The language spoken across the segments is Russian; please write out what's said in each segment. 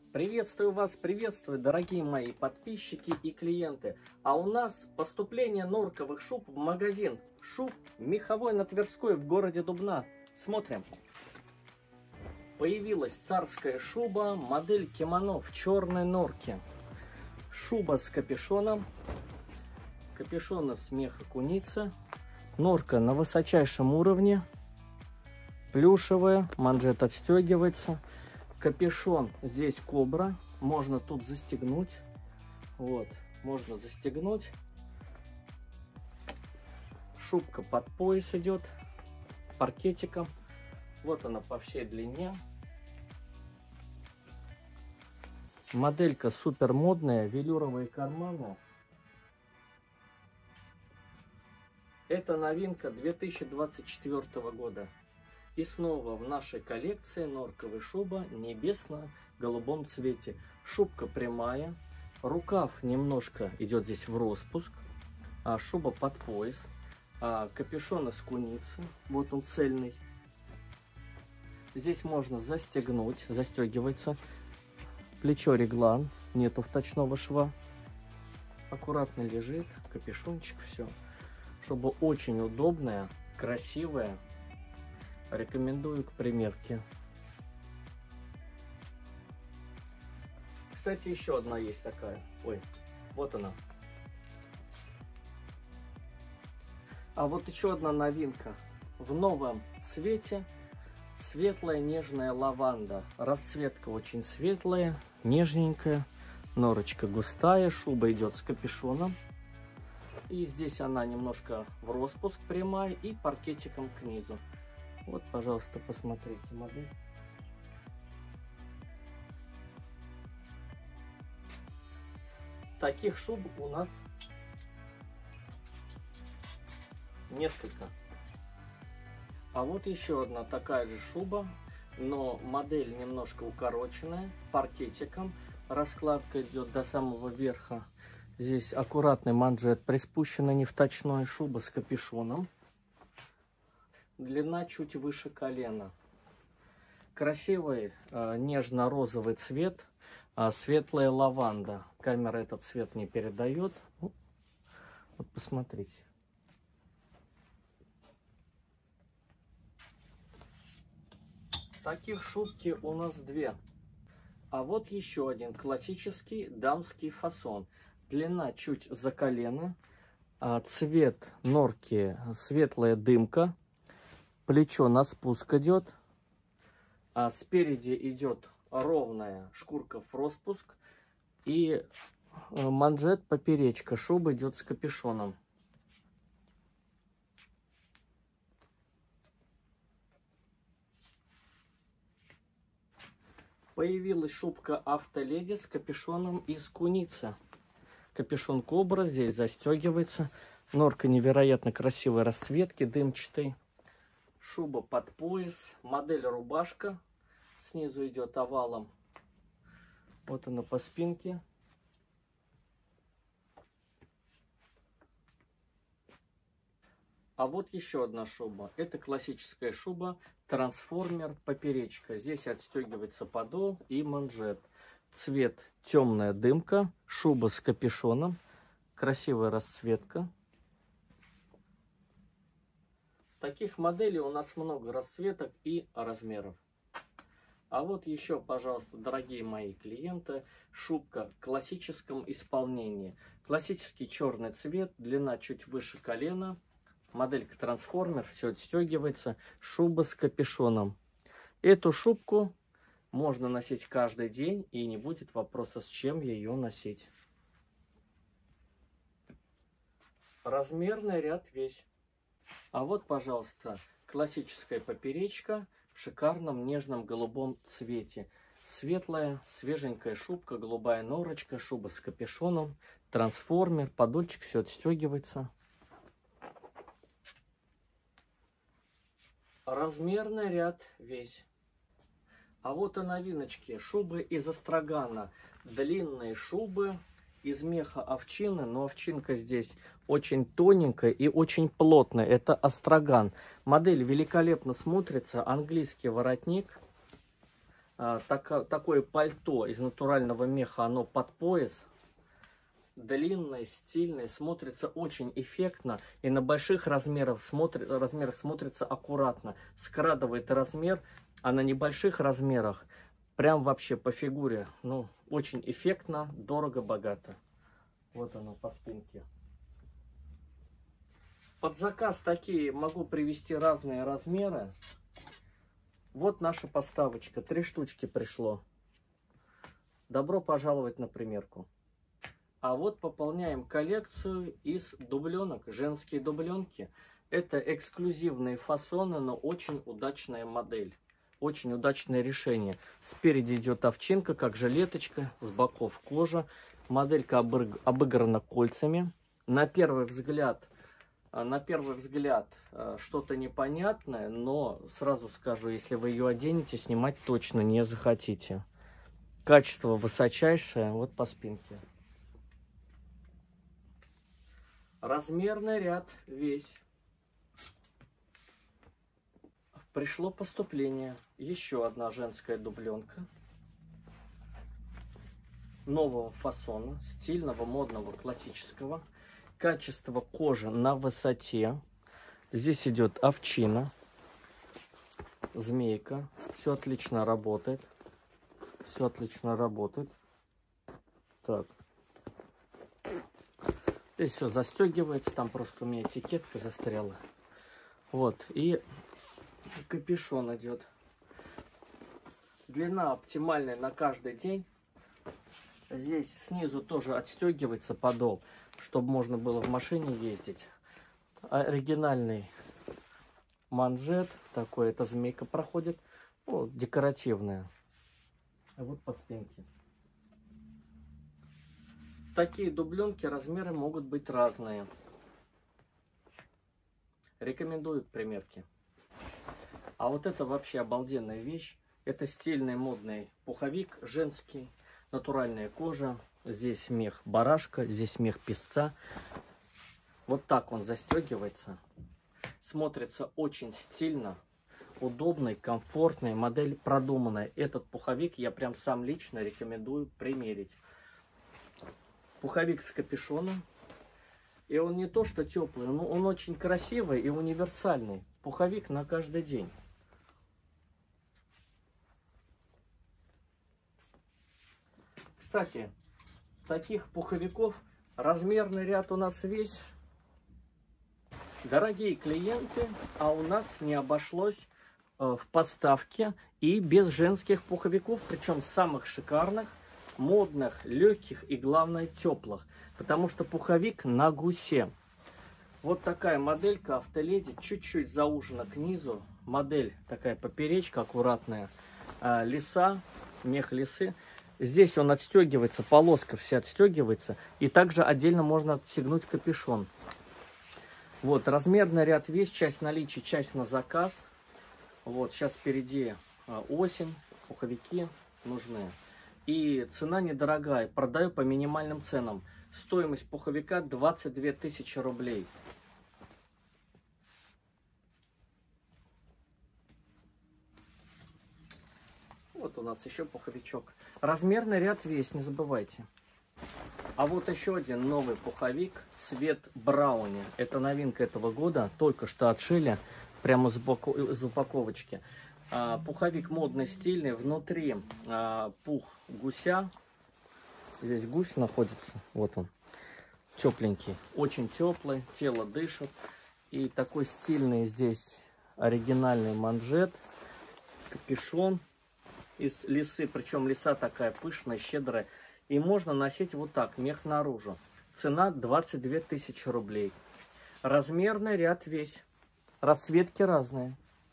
Приветствую вас, приветствую, дорогие мои подписчики и клиенты. А у нас поступление норковых шуб в магазин шуб Меховой на Тверской в городе Дубна. Смотрим. Появилась царская шуба, модель кимоно в черной норке. Шуба с капюшоном, капюшон из меха куницы, норка на высочайшем уровне, плюшевая, манжет отстегивается. Капюшон здесь кобра, можно тут застегнуть, вот, можно застегнуть. Шубка под пояс идет, паркетиком, вот она по всей длине. Моделька супер модная, велюровые карманы. Это новинка 2024 года. И снова в нашей коллекции норковая шуба небесно-голубом цвете. Шубка прямая, рукав немножко идет здесь в распуск, шуба под пояс, капюшон из куницы, вот он цельный. Здесь можно застегнуть, застегивается. Плечо реглан, нету вточного шва. Аккуратно лежит, капюшончик, все. Шуба очень удобная, красивая. Рекомендую к примерке. Кстати, еще одна есть такая. Ой, вот она. А вот еще одна новинка. В новом цвете. Светлая нежная лаванда. Расцветка очень светлая, нежненькая. Норочка густая. Шуба идет с капюшоном. И здесь она немножко в распуск прямая и паркетиком к низу. Вот, пожалуйста, посмотрите модель. Таких шуб у нас несколько. А вот еще одна такая же шуба, но модель немножко укороченная, паркетиком. Раскладка идет до самого верха. Здесь аккуратный манжет, приспущена не вточной, шуба с капюшоном. Длина чуть выше колена. Красивый нежно-розовый цвет, светлая лаванда. Камера этот цвет не передает. Вот посмотрите. Таких шубки у нас две. А вот еще один классический дамский фасон. Длина чуть за колено. Цвет норки светлая дымка. Плечо на спуск идет, спереди идет ровная шкурка в распуск и манжет поперечка. Шуба идет с капюшоном. Появилась шубка автоледи с капюшоном из куницы. Капюшон кобра здесь застегивается. Норка невероятно красивой расцветки, дымчатой. Шуба под пояс, модель рубашка, снизу идет овалом. Вот она по спинке. А вот еще одна шуба. Это классическая шуба, трансформер, поперечка. Здесь отстегивается подол и манжет. Цвет темная дымка, шуба с капюшоном, красивая расцветка. Таких моделей у нас много расцветок и размеров. А вот еще, пожалуйста, дорогие мои клиенты, шубка в классическом исполнении. Классический черный цвет, длина чуть выше колена. Моделька трансформер, все отстегивается. Шуба с капюшоном. Эту шубку можно носить каждый день и не будет вопроса, с чем ее носить. Размерный ряд весь. А вот, пожалуйста, классическая поперечка в шикарном нежном голубом цвете. Светлая, свеженькая шубка, голубая норочка, шуба с капюшоном, трансформер, подольчик, все отстегивается. Размерный ряд весь. А вот и новиночки. Шубы из астрагана. Длинные шубы из меха овчины, но овчинка здесь очень тоненькая и очень плотная. Это астраган. Модель великолепно смотрится. Английский воротник. такое пальто из натурального меха, оно под пояс. Длинное, стильное, смотрится очень эффектно. И на больших размерах смотрится аккуратно. Скрадывает размер, а на небольших размерах прям вообще по фигуре. Ну, очень эффектно, дорого, богато. Вот оно по спинке. Под заказ такие могу привезти разные размеры. Вот наша поставочка. 3 штучки пришло. Добро пожаловать на примерку. А вот пополняем коллекцию из дубленок. Женские дубленки. Это эксклюзивные фасоны, но очень удачная модель. Очень удачное решение. Спереди идет овчинка, как жилеточка. С боков кожа. Моделька обыграна кольцами. На первый взгляд что-то непонятное, но сразу скажу, если вы ее оденете, снимать точно не захотите. Качество высочайшее. Вот по спинке. Размерный ряд весь. Пришло поступление. Еще одна женская дубленка. Нового фасона. Стильного, модного, классического. Качество кожи на высоте. Здесь идет овчина. Змейка. Все отлично работает. Все отлично работает. Так. Здесь все застегивается, там просто у меня этикетка застряла. Вот, и капюшон идет. Длина оптимальная на каждый день. Здесь снизу тоже отстегивается подол, чтобы можно было в машине ездить. Оригинальный манжет такой, эта змейка проходит, ну, декоративная. А вот по спинке. Такие дубленки размеры могут быть разные. Рекомендую к примерке. А вот это вообще обалденная вещь. Это стильный модный пуховик женский. Натуральная кожа. Здесь мех барашка, здесь мех песца. Вот так он застегивается. Смотрится очень стильно. Удобный, комфортный. Модель продуманная. Этот пуховик я прям сам лично рекомендую примерить. Пуховик с капюшоном. И он не то что теплый, но он очень красивый и универсальный. Пуховик на каждый день. Кстати, таких пуховиков размерный ряд у нас весь. Дорогие клиенты, а у нас не обошлось в поставке и без женских пуховиков, причем самых шикарных, модных, легких и, главное, теплых. Потому что пуховик на гусе. Вот такая моделька Автоледи, чуть-чуть заужена к низу. Модель такая поперечка аккуратная. Лиса, мех лисы. Здесь он отстегивается, полоска вся отстегивается. И также отдельно можно отстегнуть капюшон. Вот, размерный ряд весь, часть наличия, часть на заказ. Вот, сейчас впереди осень, пуховики нужны. И цена недорогая, продаю по минимальным ценам. Стоимость пуховика 22 тысячи рублей. Вот у нас еще пуховичок. Размерный ряд весь, не забывайте. А вот еще один новый пуховик, цвет брауни. Это новинка этого года, только что отшили, прямо из упаковочки. Пуховик модный, стильный, внутри пух гуся. Здесь гусь находится, вот он, тепленький, очень теплый, тело дышит. И такой стильный здесь оригинальный манжет, капюшон из лисы, причем лиса такая пышная, щедрая. И можно носить вот так, мех наружу. Цена 22 тысячи рублей. Размерный ряд весь, расцветки разные.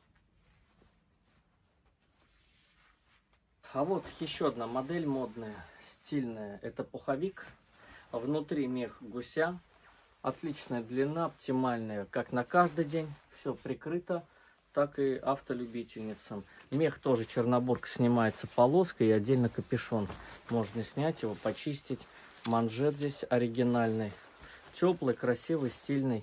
А вот еще одна модель модная, стильная. Это пуховик. Внутри мех гуся. Отличная длина, оптимальная. Как на каждый день. Все прикрыто, так и автолюбительницам. Мех тоже Чернобург снимается полоской и отдельно капюшон. Можно снять его, почистить. Манжет здесь оригинальный. Теплый, красивый, стильный.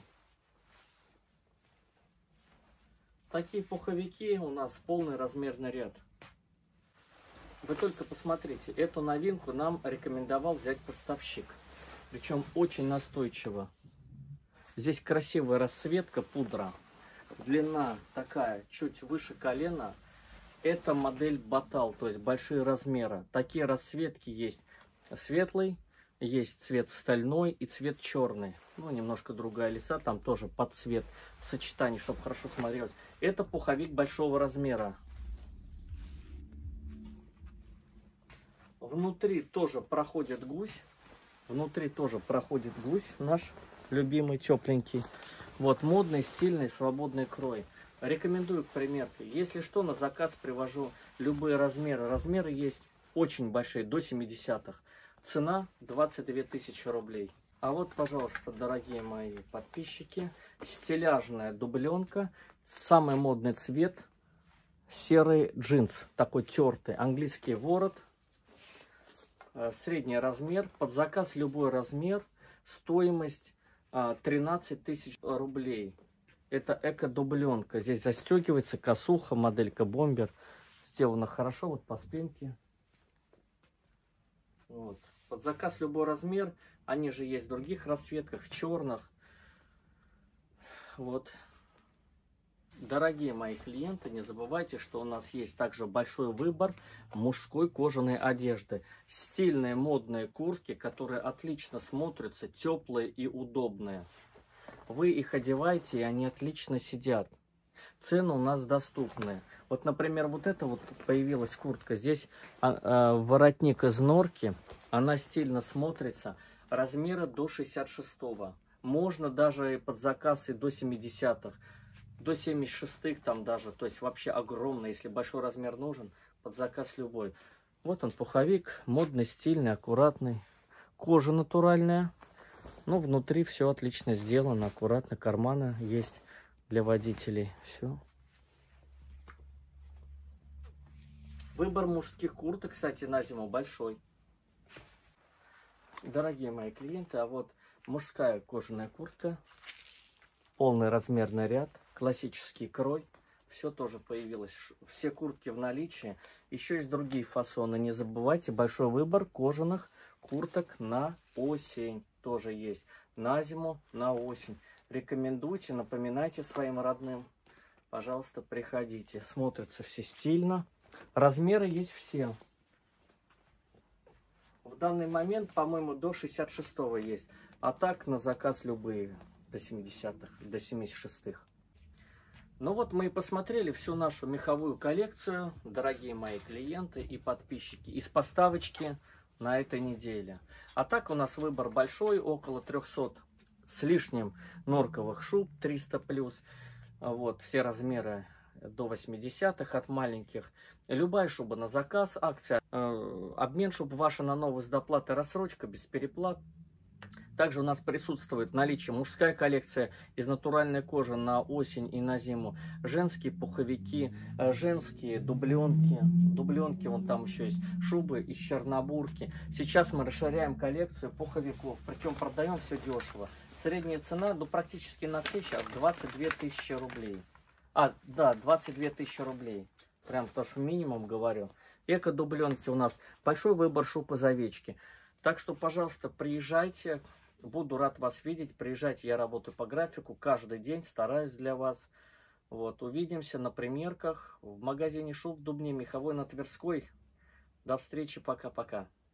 Такие пуховики у нас полный размерный ряд. Вы только посмотрите, эту новинку нам рекомендовал взять поставщик. Причем очень настойчиво. Здесь красивая расцветка, пудра. Длина такая, чуть выше колена. Это модель Батал, то есть большие размеры. Такие расцветки есть светлый, есть цвет стальной и цвет черный. Ну, немножко другая лиса, там тоже под цвет в сочетании, чтобы хорошо смотрелось. Это пуховик большого размера. Внутри тоже проходит гусь. Внутри тоже проходит гусь наш любимый, тепленький. Вот модный, стильный, свободный крой. Рекомендую к примерке. Если что, на заказ привожу любые размеры. Размеры есть очень большие, до 70-х. Цена 22 тысячи рублей. А вот, пожалуйста, дорогие мои подписчики, стиляжная дубленка. Самый модный цвет. Серый джинс, такой тертый. Английский ворот. Средний размер. Под заказ любой размер. Стоимость 13 тысяч рублей. Это эко-дубленка. Здесь застегивается косуха, моделька бомбер. Сделано хорошо, вот по спинке. Вот. Под заказ любой размер. Они же есть в других расцветках, в черных. Вот. Дорогие мои клиенты, не забывайте, что у нас есть также большой выбор мужской кожаной одежды. Стильные модные куртки, которые отлично смотрятся, теплые и удобные. Вы их одеваете, и они отлично сидят. Цены у нас доступны. Вот, например, вот эта вот появилась куртка. Здесь воротник из норки. Она стильно смотрится. Размера до 66-го. Можно даже под заказ и до 70-х. До 76-х там даже. То есть вообще огромно. Если большой размер нужен, под заказ любой. Вот он, пуховик. Модный, стильный, аккуратный. Кожа натуральная. Ну, внутри все отлично сделано. Аккуратно. Карманы есть для водителей. Все. Выбор мужских курток, кстати, на зиму большой. Дорогие мои клиенты, а вот мужская кожаная куртка. Полный размерный ряд. Классический крой. Все тоже появилось. Все куртки в наличии. Еще есть другие фасоны. Не забывайте, большой выбор кожаных курток на осень. Тоже есть. На зиму, на осень. Рекомендуйте, напоминайте своим родным. Пожалуйста, приходите. Смотрятся все стильно. Размеры есть все. В данный момент, по-моему, до 66-го есть. А так на заказ любые. До 70-х, до 76-х. Ну вот мы и посмотрели всю нашу меховую коллекцию, дорогие мои клиенты и подписчики, из поставочки на этой неделе. А так у нас выбор большой, около 300 с лишним норковых шуб, 300 плюс. Вот, все размеры до 80-х, от маленьких. Любая шуба на заказ, акция, обмен шуб ваша на новую с доплатой, рассрочка, без переплат. Также у нас присутствует наличие мужская коллекция из натуральной кожи на осень и на зиму. Женские пуховики, женские дубленки. Дубленки, вон там еще есть шубы из чернобурки. Сейчас мы расширяем коллекцию пуховиков. Причем продаем все дешево. Средняя цена, ну практически на все сейчас 22 тысячи рублей. Да, 22 тысячи рублей. Прям тоже минимум говорю. Эко-дубленки у нас. Большой выбор шуб из овечки. Так что, пожалуйста, приезжайте. Буду рад вас видеть. Приезжайте, я работаю по графику. Каждый день стараюсь для вас. Вот, увидимся на примерках в магазине шуб в Дубне, Меховой на Тверской. До встречи, пока-пока.